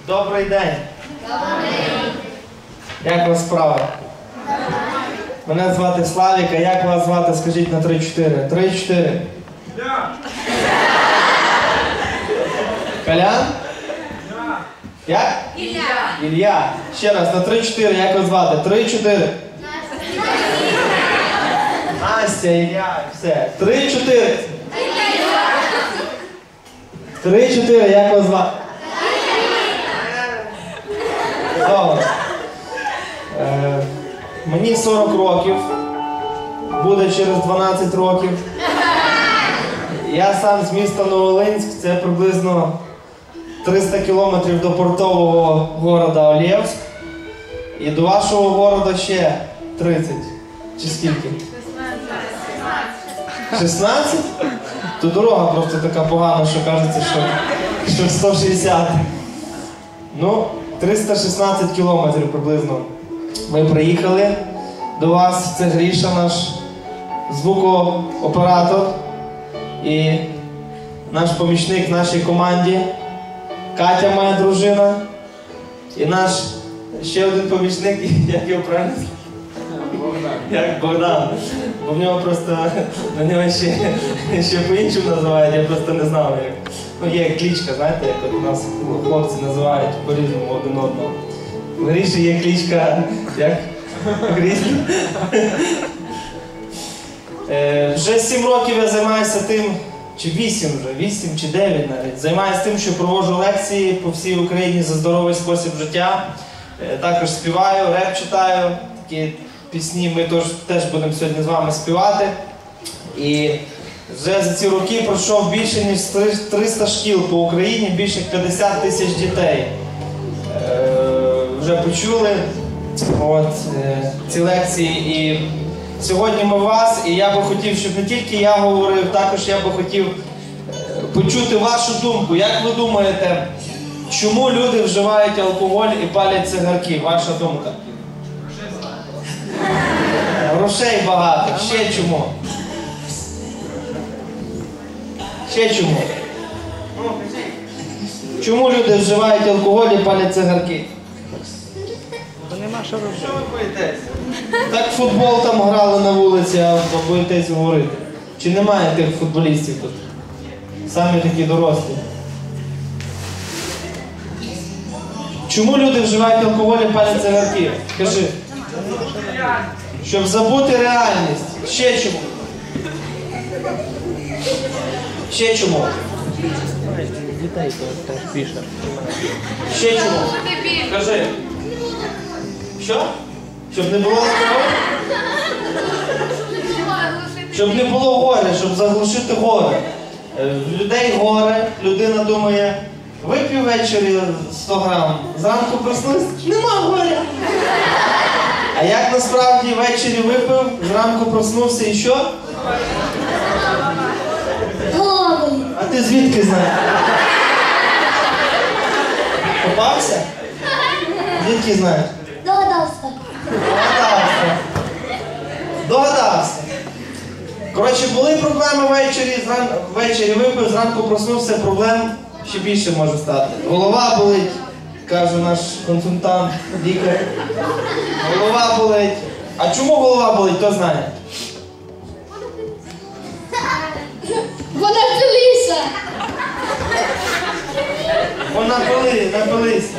Добрий день. Добрий. Як вас справа? Мене звати Славік, а як вас звати? Скажіть на 3-4. 3-4. Ілля. Колян? Як? Ілля. Ілля. Ще раз, на 3-4. Як вас звати? 3-4. Настя, Ілля. Все. 3-4. 3-4. Як вас звати? Добре. Мені 40 років. Буде через 12 років. Я сам з міста Новолинськ. Це приблизно 300 кілометрів до портового города Олєвськ. І до вашого города ще 30. Чи скільки? 16? То дорога просто така погана, що кажеться, що 160. Ну, 316 кілометрів приблизно. Ми приїхали до вас. Це Гріша, наш звукооператор і наш помічник в нашій команді. Катя, моя дружина. І наш ще один помічник, як його правильно? Богдан. Як Богдан. Бо в нього просто, на нього ще по-іншому називають, я просто не знав як. Ну, є кличка, знаєте, як от у нас хлопці називають по-різному один одного. В Гріші є кличка, як? Гріші. Вже 7 років я займаюся тим, чи 8 вже, 8 чи 9 навіть. Займаюся тим, що проводжу лекції по всій Україні за здоровий спосіб життя. Також співаю, реп читаю, такі пісні ми теж будемо сьогодні з вами співати. І вже за ці роки пройшов більше ніж 300 шкіл по Україні, більше 50 тисяч дітей. Вже почули ці лекції. І сьогодні ми вас, і я би хотів, щоб не тільки я говорив, також я би хотів почути вашу думку. Як ви думаєте, чому люди вживають алкоголь і палять цигарки? Ваша думка? Грошей багато. Ще чому? Ще чому? Чому люди вживають алкоголь і палять цигарки? Бо нема що робити. Що ви боїтесь? Так футбол там грали на вулиці, а ви боїтесь говорити. Чи немає тих футболістів тут? Самі такі дорослі. Чому люди вживають алкоголь і палять цигарки? Кажи. Щоб забути реальність. Ще чому? Ще чому? Дітей теж пише. Ще чому? Кажи. Що? Щоб не було алкоголю? Щоб не було горя, щоб заглушити горе. В людей горе, людина думає, вип'ю ввечері 100 грам, зранку проснусь, нема горя. А як насправді ввечері випив, зранку проснувся і що? А ти звідки знаєш? Попався? Звідки знаєш? Догадався. Догадався. Коротше, були проблеми ввечері випив, зранку проснувся, проблем ще більше може стати. Голова болить, каже наш консультант, лікар. Голова болить. А чому голова болить, хто знає? Вона пилися. Вона напилися.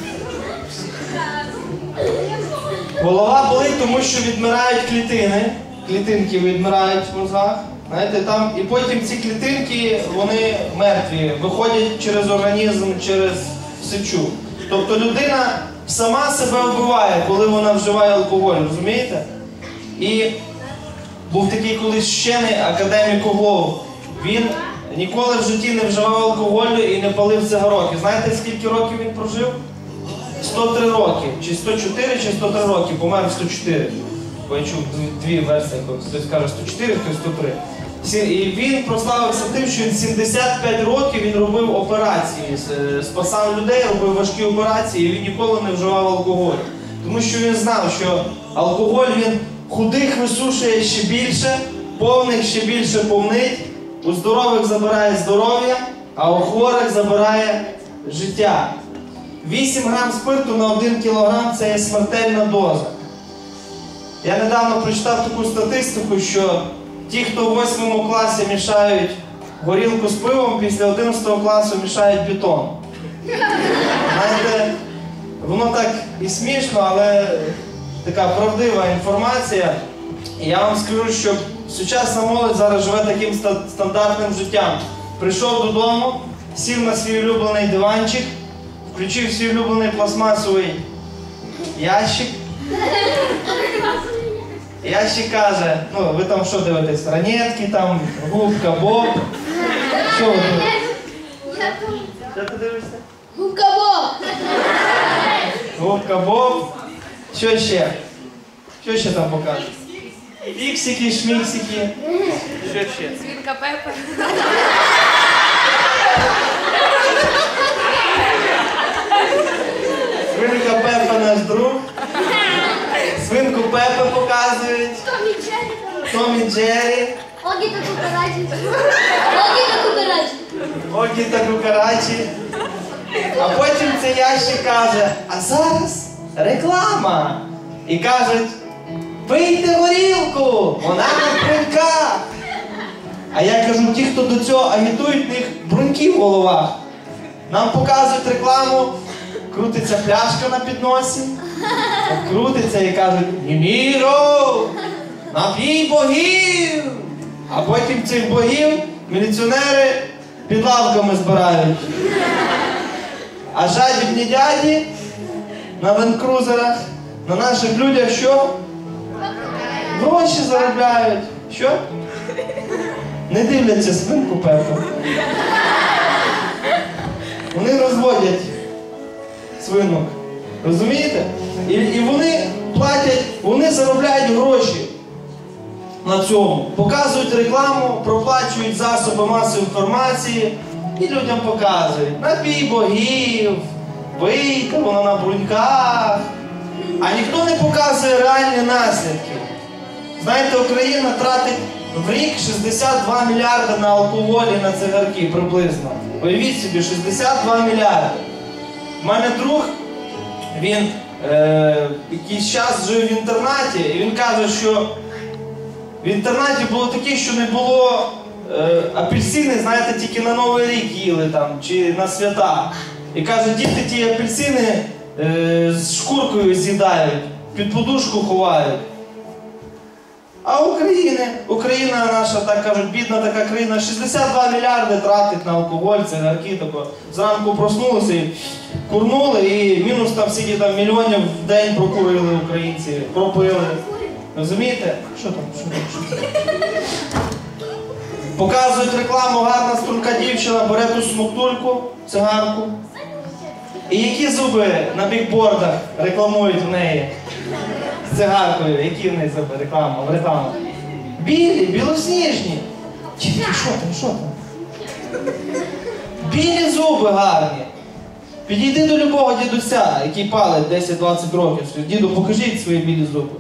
Голова болить, тому що відмирають клітини. Клітинки відмирають в мозгах. Знаєте, там, і потім ці клітинки, вони мертві, виходять через організм, через сечу. Тобто людина сама себе вбиває, коли вона вживає алкоголь, розумієте? І був такий колись вчений академік Углов. Він ніколи в житті не вживав алкоголю і не палив цигарок. І знаєте, скільки років він прожив? 103 роки. Чи 104, чи 103 роки. Помер в 104. Бо я чув дві версії. Хтось каже 104, хтось 103. І він прославився тим, що він 75 років він робив операції. Спасав людей, робив важкі операції, і він ніколи не вживав алкоголь. Тому що він знав, що алкоголь він худих висушує ще більше, повних ще більше повнить, у здорових забирає здоров'я, а у хворих забирає життя. 8 грам спирту на 1 кілограм – це є смертельна доза. Я недавно прочитав таку статистику, що ті, хто в 8 класі мішають горілку з пивом, після 11 класу мішають бетон. Знаєте, воно так і смішно, але така правдива інформація. І я вам скажу, що сучасна молодь зараз живе таким стандартним життям. Прийшов додому, сів на свій улюблений диванчик, включив свій улюблений пластмасовий ящик. Ящик каже, ну ви там що дивитесь? Ранетки, там, Губка Боб. Що ви дивитесь? Що ти дивишся? Губка Боб. Губка Боб. Що ще? Що ще там покажуть? Фіксики, шміксики. Що ще? Свинка Пепа. Свинка Пепа наш друг. Свинку Пепа показують. Томі Джері. Томі Джері. Огі та кукарачі. Огі та кукарачі. Огі та кукарачі. А потім цей ящик каже, а зараз реклама. І кажуть, пийте горілку, вона на бруньках. А я кажу, ті, хто до цього агітують, в них бруньки в головах. Нам показують рекламу, крутиться пляшка на підносі, крутиться і кажуть, Німіро, напій богів. А потім цих богів міліціонери під лавками збирають. А жадібні дяді на ленд-крузерах, на наших людях що? Гроші заробляють. Що? Не дивляться свинку Пепу. Вони розводять свинок. Розумієте? І вони платять, вони заробляють гроші на цьому. Показують рекламу, проплачують засоби масової інформації і людям показують. Напій богів, пийте, воно на бруньках. А ніхто не показує реальні наслідки. Знаєте, Україна тратить в рік 62 мільярди на алкоголі, на цигарки приблизно. Уявіть собі, 62 мільярди. У мене друг, він якийсь час жив в інтернаті, і він каже, що в інтернаті було таке, що не було апельсини, знаєте, тільки на Новий рік їли там, чи на свята. І каже, діти ті апельсини з шкуркою з'їдають, під подушку ховають. А Україна наша, так кажуть, бідна така країна, 62 мільярди тратить на алкоголь, цигарки, тако. Зранку проснулися і курнули, і мінус там скільки там мільйонів в день прокурили українці, пропили. Розумієте? Що там? Показують рекламу, гарна струнка дівчина, бере ту смоктульку, цигарку. І які зуби на бікбордах рекламують в неї? З цигаркою, які в неї зуби реклама? Білі, білосніжні. Дітки, що там? Білі зуби гарні. Підійди до любого дідуся, який палить 10-20 років. Діду, покажіть свої білі зуби.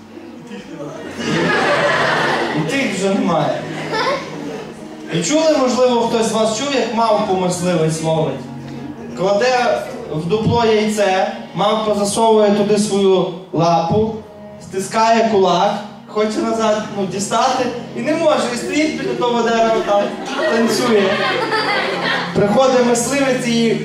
І тих вже немає. І чули, можливо, хтось з вас чув, як мавпу мисливець ловить? Кладе в дупло яйце, мавпа засовує туди свою лапу, стискає кулак, хоче назад дістати і не може, і стоїть біля того дерева там, танцює. Приходить мисливець і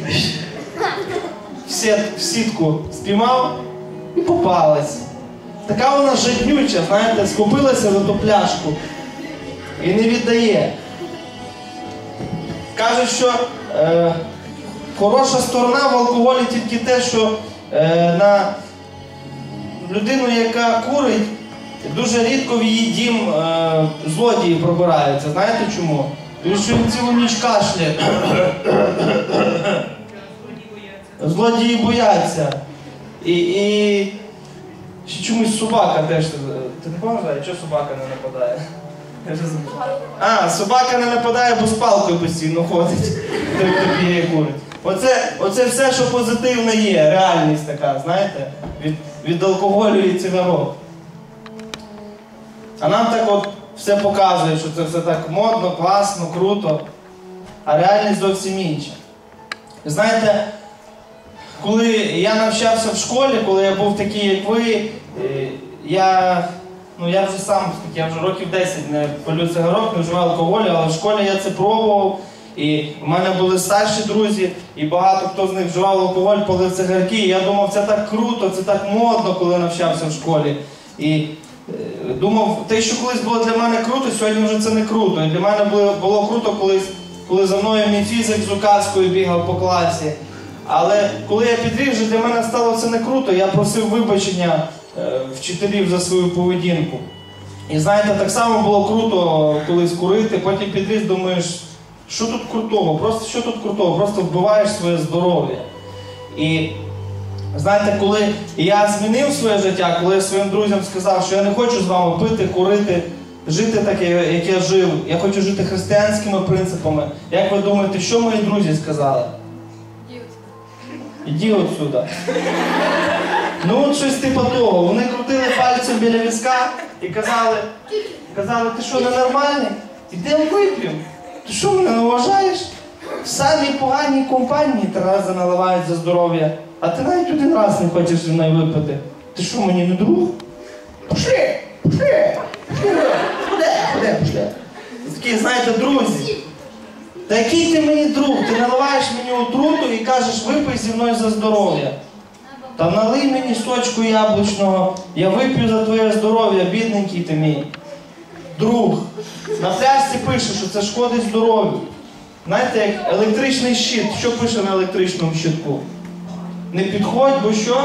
в сітку спіймав і попалась. Така вона жаднюча, знаєте, схопилася за ту пляшку і не віддає. Кажуть, що хороша сторона в алкоголі тільки те, що на людину, яка курить, дуже рідко в її дім злодії пробираються. Знаєте чому? Тому що він цілу ніч кашляє. Злодії бояться. І ще чомусь собака теж. Ти не пам'ятаєш, чого собака не нападає? Собака не нападає, бо з палкою постійно ходить. Той, хто бігає курить. Оце все, що позитивне є, реальність така, знаєте, від алкоголю і цигарок. А нам так от все показує, що це все так модно, класно, круто, а реальність зовсім інша. Знаєте, коли я навчався в школі, коли я був такий, як ви, я вже сам, я вже років 10 не палю цигарок, не вживаю алкоголю, але в школі я це пробував. І в мене були старші друзі, і багато хто з них вживав алкоголь, палив цигарки. І я думав, це так круто, це так модно, коли навчався в школі. І думав, те, що колись було для мене круто, сьогодні вже це не круто. І для мене було круто колись, коли за мною мій фізик з указкою бігав по класі. Але коли я підріс, вже для мене стало це не круто. Я просив вибачення вчителів за свою поведінку. І знаєте, так само було круто колись курити, потім підріс, думаєш, що тут крутого? Що тут крутого? Просто вбиваєш своє здоров'я. І знаєте, коли я змінив своє життя, коли я своїм друзям сказав, що я не хочу з вами пити, курити, жити так, як я жив, я хочу жити християнськими принципами. Як ви думаєте, що мої друзі сказали? Іди отсюда. Ну от щось типу того. Вони крутили пальцем біля візка і казали, ти що, ненормальний? Ідемо вип'ємо. Ти що, мене не вважаєш? В самій поганій компанії 3 рази наливають за здоров'я, а ти навіть 1 раз не хочеш зі мною випити. Ти що, мені не друг? Пошли! Пошли! Такі, знаєте, друзі, та який ти мені друг? Ти наливаєш мені отруту і кажеш, випий зі мною за здоров'я. Та налий мені сочку яблучного, я вип'ю за твоє здоров'я, бідненький ти мій. Друг. На пляшці пише, що це шкодить здоров'ю. Знаєте, як електричний щит. Що пише на електричному щитку? Не підходь, бо що?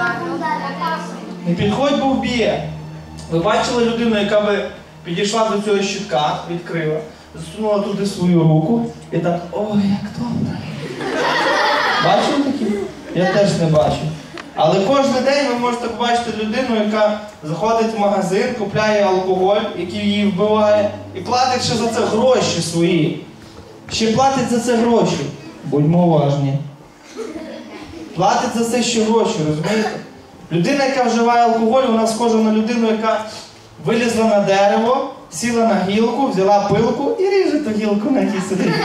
Не підходь, бо вб'є. Ви бачили людину, яка би підійшла до цього щитка, відкрила, засунула туди свою руку і так, ой, як добре. Бачили такі? Я теж не бачу. Але кожен день ви можете побачити людину, яка заходить в магазин, купляє алкоголь, який її вбиває, і платить ще за це гроші свої. Ще платить за це гроші. Будьмо уважні. Платить за це ще гроші, розумієте? Людина, яка вживає алкоголь, вона схожа на людину, яка вилізла на дерево, сіла на гілку, взяла пилку і ріже ту гілку, на якій сидить.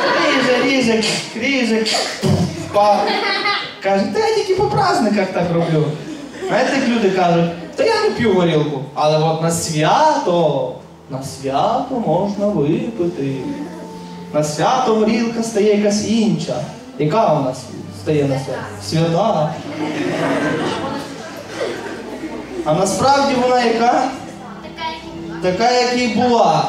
Ріже, впав. Каже, та я тільки по праздниках так роблю. Знаєте, як люди кажуть, та я не п'ю горілку, але от на свято можна випити. На свято горілка стає якась інша. Яка у нас стає на свято? Свята. А насправді вона яка? Така, як і була.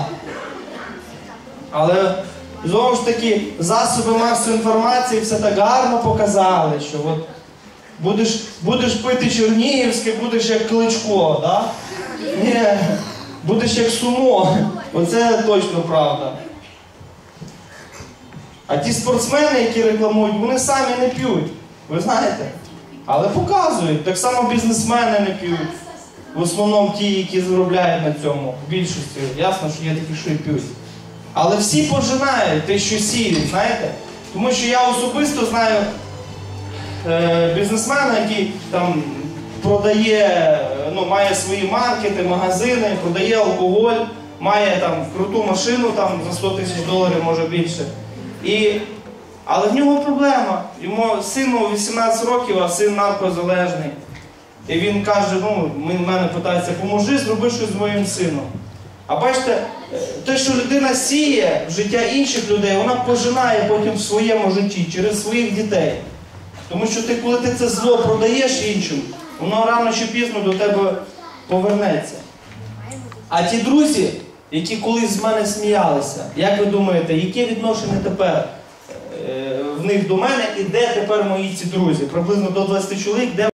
Але знову ж таки, засоби масової інформації все так гарно показали, що от будеш пити Чернігівське, будеш як Кличко, да? Ні, будеш як Сумо. Оце точно правда. А ті спортсмени, які рекламують, вони самі не п'ють, ви знаєте? Але показують. Так само бізнесмени не п'ють. В основному ті, які заробляють на цьому, в більшості. Ясно, що є такі, що і п'ють. Але всі пожинають те, що сіють, знаєте? Тому що я особисто знаю бізнесмена, який там продає, має свої маркети, магазини, продає алкоголь, має там круту машину там за 100 тисяч доларів, може більше. Але в нього проблема. Йому сину 18 років, а син наркозалежний. І він каже, мене питається, поможи, зроби щось з моїм сином. А бачите, те, що людина сіє в життя інших людей, вона пожинає потім в своєму житті, через своїх дітей. Тому що коли ти це зло продаєш іншим, воно рано чи пізно до тебе повернеться. А ті друзі, які колись з мене сміялися, як ви думаєте, яке відношення тепер в них до мене і де тепер мої ці друзі? Приблизно до 20 чоловік, де